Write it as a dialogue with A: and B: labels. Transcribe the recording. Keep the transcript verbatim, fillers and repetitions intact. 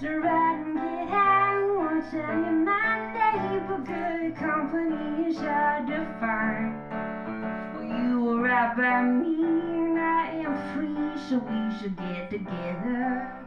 A: Let's ride and get high. Won't tell you my neighbor, good company is hard to find. Well, you were right by me, and I am free, so we should get together.